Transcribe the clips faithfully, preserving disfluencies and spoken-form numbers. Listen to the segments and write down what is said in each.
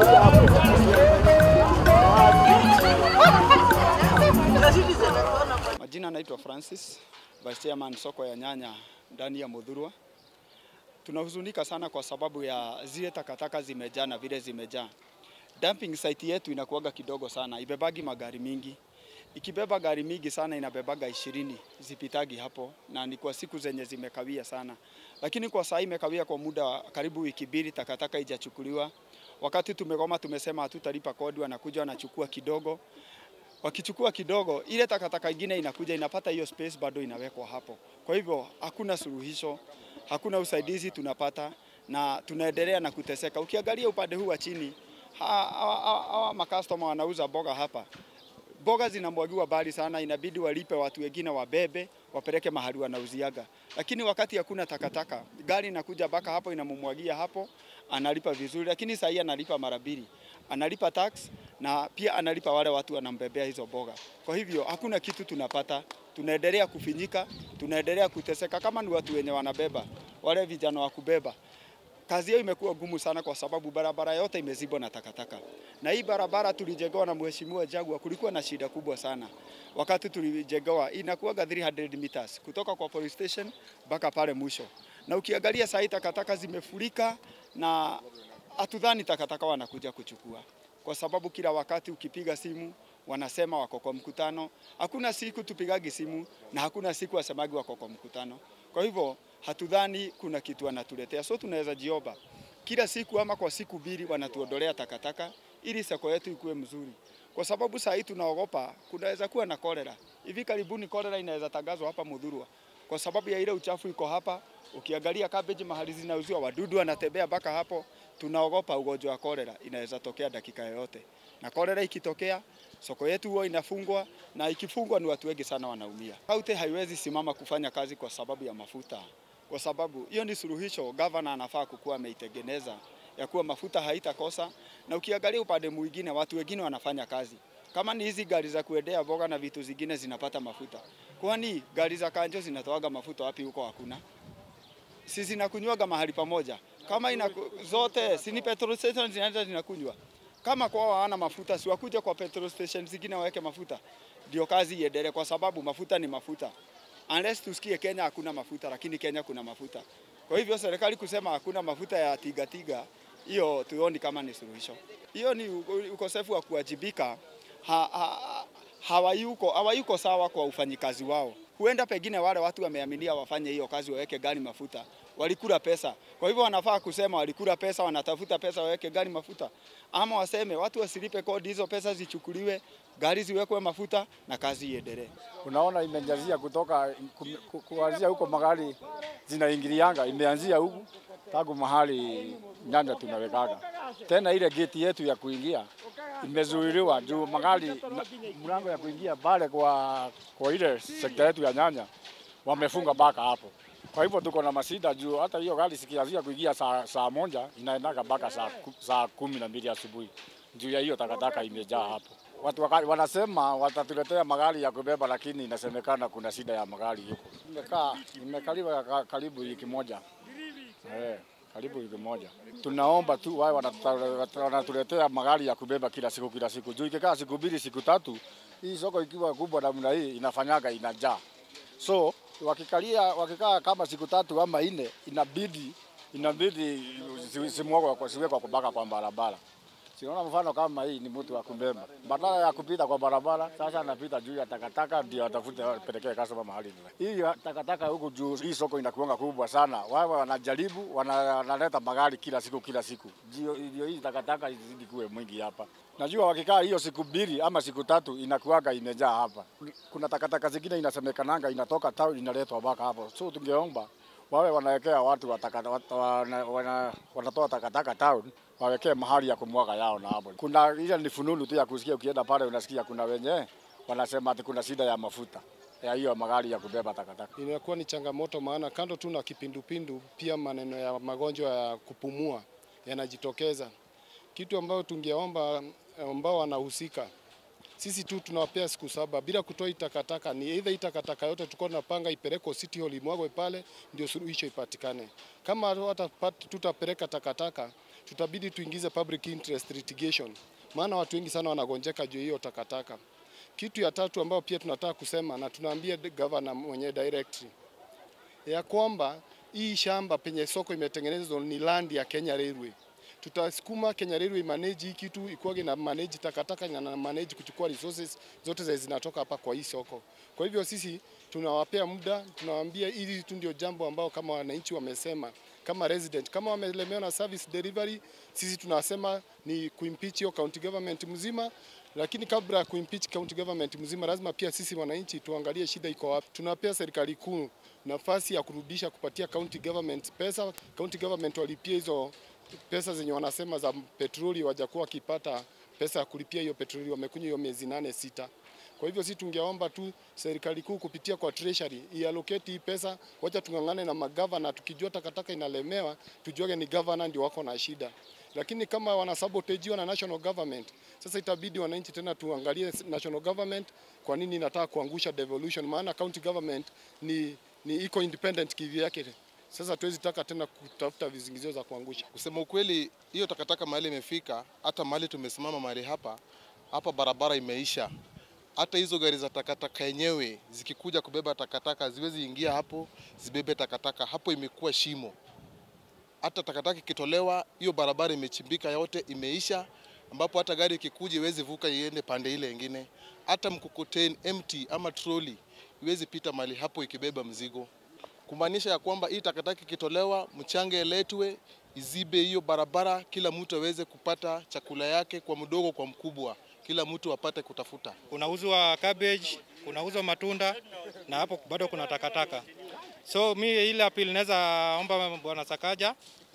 Majina naitwa Francis, Vice Chairman soko ya nyanya ndani ya Muthurwa. Tunahuzunika sana kwa sababu ya zile takataka zimejaa na vile zimejaa. Dumping site yetu inakuwaga kidogo sana, ibebagi magari mingi. Ikibeba gari mingi sana inabebaga ishirini, zipitagi hapo na ni kwa siku zenye zimekawia sana. Lakini kwa saa hii imekawia kwa muda karibu wiki mbili, takataka haijachukuliwa. Wakati tumegoma tumesema hatutalipa kodi, wanakuja wanachukua kidogo. Wakichukua kidogo, ile takataka ingine inakuja inapata hiyo space bado inawekwa hapo. Kwa hivyo hakuna suluhisho, hakuna usaidizi tunapata na tunaendelea na kuteseka. Ukiangalia upande huu wa chini, hawa makastoma wanauza boga hapa. Boga zinamwagiwa bali sana, inabidi walipe watu wengine wabebe, wapeleke mahali wanauziaga. Lakini wakati hakuna takataka, gari inakuja baka hapo inamumwagia hapo, analipa vizuri, lakini sasa hii analipa mara mbili. Analipa tax na pia analipa wale watu wanambebea hizo boga. Kwa hivyo hakuna kitu tunapata, tunaendelea kufinyika, tunaendelea kuteseka kama ni watu wenye wanabeba, wale vijana wa kubeba. Kazi hiyo imekuwa gumu sana kwa sababu barabara yote imezibwa na takataka. Na hii barabara tulijengewa na mheshimiwa Jagwa, kulikuwa na shida kubwa sana. Wakati tulijengewa inakuwa three hundred meters kutoka kwa police station mpaka pale mwisho. Na ukiangalia saa hii takataka zimefurika na hatudhani takataka wanakuja kuchukua. Kwa sababu kila wakati ukipiga simu wanasema wako kwa mkutano. Hakuna siku tupigagi simu na hakuna siku wasemagi wako kwa mkutano. Kwa hivyo hatudhani kuna kitu wanatuletea. So tunaweza jiomba kila siku ama kwa siku mbili wanatuondolea takataka ili soko yetu ikuwe mzuri. Kwa sababu saa hii tunaogopa kunaweza kuwa na kolera. Hivi karibuni kolera inaweza tangazwa hapa Muthurwa. Kwa sababu ya ile uchafu iko hapa, ukiangalia cabbage mahali zinauziwa wadudu wanatembea baka hapo, tunaogopa ugonjwa wa kolera inaweza tokea dakika yoyote. Na kolera ikitokea, soko yetu huwa inafungwa na ikifungwa ni watu wengi sana wanaumia. Kaunti haiwezi simama kufanya kazi kwa sababu ya mafuta. Kwa sababu hiyo ni suluhisho governor anafaa kukuwa ameitengeneza ya kuwa mafuta haitakosa, na ukiangalia upande mwingine watu wengine wanafanya kazi. Kama ni hizi gari za kuendea boga na vitu zingine zinapata mafuta. Kwani gari za kanjo zinatoaga mafuta wapi huko hakuna? Sisi zinakunywaga mahali pamoja. Kama ina zote si ni petrol station zinaenda zinakunywa. Kama kwao hawana mafuta si wakuje kwa petrol station zingine waweke mafuta. Ndio kazi iendelee kwa sababu mafuta ni mafuta. Unless tusikie Kenya hakuna mafuta, lakini Kenya kuna mafuta. Kwa hivyo serikali kusema hakuna mafuta ya tiga tiga, hiyo tuoni kama ni suluhisho. Hiyo ni ukosefu wa kuwajibika. Ha, ha, hawayuko hawayuko sawa kwa ufanyikazi wao. Huenda pengine wale watu wameaminia wafanye hiyo kazi waweke gari mafuta, walikula pesa. Kwa hivyo wanafaa kusema walikula pesa, wanatafuta pesa waweke gari mafuta. Ama waseme watu wasilipe kodi, hizo pesa zichukuliwe, gari ziwekwe mafuta na kazi iendelee. Unaona imejazia kutoka kuanzia huko magari zinaingilianga, imeanzia huku tangu mahali nyanja tunawekaga. Tena ile gate yetu ya kuingia imezuiliwa juu magari mlango ya kuingia pale kwa kwa ile sekta yetu ya nyanya wamefunga baka hapo. Kwa hivyo tuko na masida juu hata hiyo gari sikianzia kuingia saa saa moja inaendaga baka saa saa kumi na mbili asubuhi. Juu ya hiyo takataka imejaa hapo. Watu wakali, wanasema watatuletea magari ya kubeba lakini inasemekana kuna shida ya magari huko. Nimekaa nimekaliwa karibu wiki moja. Eh, karibu wiki moja. Tunaomba tu wao wanatuletea magari ya kubeba kila siku kila siku. Juu ikikaa siku mbili siku tatu, hii soko ikiwa kubwa namna hii inafanyaga inajaa. So wakikalia wakikaa kama siku tatu ama nne inabidi inabidi simwagwe kwa siwekwa kubaka kwa barabara. Siona mfano kama hii ni mtu wa kubeba. Badala ya kupita kwa barabara, sasa anapita juu ya takataka ndio atafute pelekee customer mahali. Hii takataka huko juu hii soko inakuanga kubwa sana. Wao wanajaribu wanaleta magari kila siku kila siku. Ndio hii takataka izidi kuwe mwingi hapa. Najua wakikaa hiyo siku mbili ama siku tatu inakuaga imejaa hapa. Kuna takataka zingine inasemekananga inatoka town inaletwa baka hapo. So tungeomba wawe wanawekea watu watakata wana, wana, wanatoa takataka town wawekee mahali ya kumwaga yao na hapo. Kuna ile ni fununu tu ya kusikia ukienda pale unasikia kuna wenye wanasema ati kuna shida ya mafuta ya hiyo magari ya kubeba takataka. Inakuwa ni changamoto maana kando tu na kipindupindu pia maneno ya magonjwa ya kupumua yanajitokeza. Kitu ambayo tungeomba ambao wanahusika. Sisi tu tunawapea siku saba bila kutoa takataka, ni either takataka yote tuko tunapanga ipelekwe City Hall imwagwe pale ndio suluhisho ipatikane. Kama hata tutapeleka takataka tutabidi tuingize public interest litigation, maana watu wengi sana wanagonjeka juu hiyo takataka. Kitu ya tatu ambao pia tunataka kusema na tunaambia governor mwenye directly ya kwamba hii shamba penye soko imetengenezwa ni land ya Kenya Railway. Tutasukuma Kenya Railway manage hii kitu, ikuage na manage takataka na manage kuchukua resources zote za zinatoka hapa kwa hii soko. Kwa hivyo sisi tunawapea muda, tunawaambia hili tu ndio jambo ambao kama wananchi wamesema, kama resident, kama wamelemewa na service delivery, sisi tunasema ni kuimpeach hiyo county government mzima. Lakini kabla ya kuimpeach county government mzima, lazima pia sisi wananchi tuangalie shida iko wapi. Tunapea serikali kuu nafasi ya kurudisha kupatia county government pesa, county government walipie hizo pesa zenye wanasema za petroli, wajakuwa wakipata pesa ya kulipia hiyo petroli, wamekunywa hiyo miezi nane sita. Kwa hivyo sisi tungeomba tu serikali kuu kupitia kwa treasury iallocate hii pesa, wacha tungangane na magavana, tukijua takataka inalemewa, tujue ni governor ndio wako na shida. Lakini kama wanasabotajiwa na national government, sasa itabidi wananchi tena tuangalie national government kwa nini inataka kuangusha devolution, maana county government ni ni iko independent kivyake. Sasa tuwezi taka tena kutafuta vizingizio za kuangusha. Kusema ukweli, hiyo takataka mahali imefika, hata mahali tumesimama mahali hapa, hapa barabara imeisha. Hata hizo gari za takataka yenyewe zikikuja kubeba takataka ziwezi ingia hapo, zibebe takataka. Hapo imekuwa shimo. Hata takataka ikitolewa, hiyo barabara imechimbika yote, imeisha, ambapo hata gari ikikuja iwezi vuka iende pande ile nyingine. Hata mkokoteni empty ama trolley iwezi pita mahali hapo ikibeba mzigo. Kumaanisha ya kwamba hii takataka ikitolewa, mchanga iletwe, izibe hiyo barabara, kila mtu aweze kupata chakula yake, kwa mdogo kwa mkubwa, kila mtu apate kutafuta. Kunauzwa cabbage, kunauzwa matunda, na hapo bado kuna takataka. So mi ile appeal naweza omba bwana Sakaja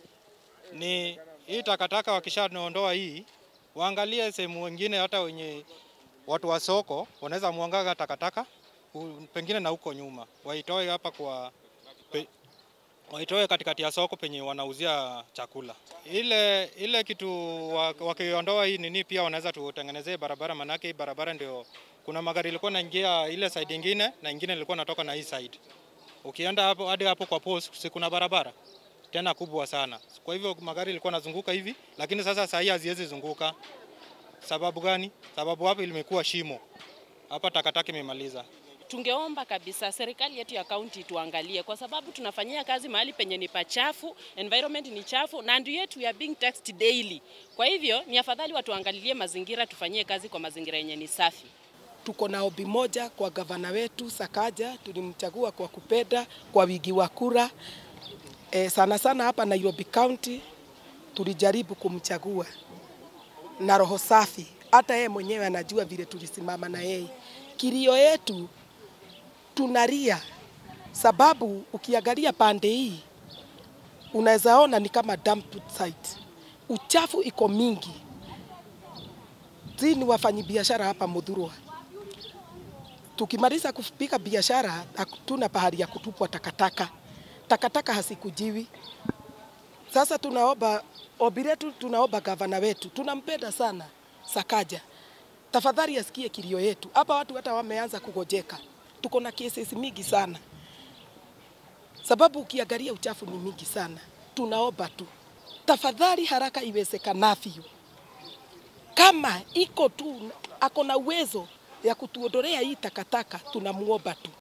ni hii takataka wakishaondoa hii, waangalie sehemu nyingine, hata wenye watu wa soko wanaweza muangaga takataka pengine na huko nyuma, waitoe hapa kwa pe, waitoe katikati ya soko penye wanauzia chakula. Ile ile kitu wakiondoa hii nini, pia wanaweza tutengenezee barabara, manake barabara ndio kuna magari ilikuwa inaingia ile side nyingine na nyingine ilikuwa natoka na hii side. Ukienda hapo hadi hapo kwa post si kuna barabara tena kubwa sana. Kwa hivyo magari ilikuwa nazunguka hivi, lakini sasa sasa hii haziwezi zunguka. Sababu gani? Sababu hapo ilimekuwa shimo. Hapa takataka imemaliza. Tungeomba kabisa serikali yetu ya county tuangalie, kwa sababu tunafanyia kazi mahali penye ni pachafu, environment ni chafu, na ndio yetu we are being taxed daily. Kwa hivyo ni afadhali watu angalie mazingira, tufanyie kazi kwa mazingira yenye ni safi. Tuko na ombi moja kwa gavana wetu Sakaja, tulimchagua kwa kupenda kwa wingi wa kura. E, sana sana hapa Nairobi County tulijaribu kumchagua na roho safi. Hata yeye mwenyewe anajua vile tulisimama na yeye. Kilio yetu tunalia, sababu ukiangalia pande hii unaweza ona ni kama dump site. Uchafu iko mingi. Zini wafanyabiashara hapa Muthurwa, tukimaliza kupika biashara hatuna pahali ya kutupwa takataka. Takataka hasikujiwi. Sasa tunaomba ombi letu, tunaomba gavana wetu, tunampenda sana Sakaja, tafadhali asikie kilio yetu. Hapa watu hata wameanza kugojeka. Tuko na cases mingi sana, sababu ukiangalia uchafu ni mingi sana. Tunaomba tu tafadhali haraka iwezekanavyo, kama iko tu ako na uwezo ya kutuondolea hii takataka, tunamuomba tu.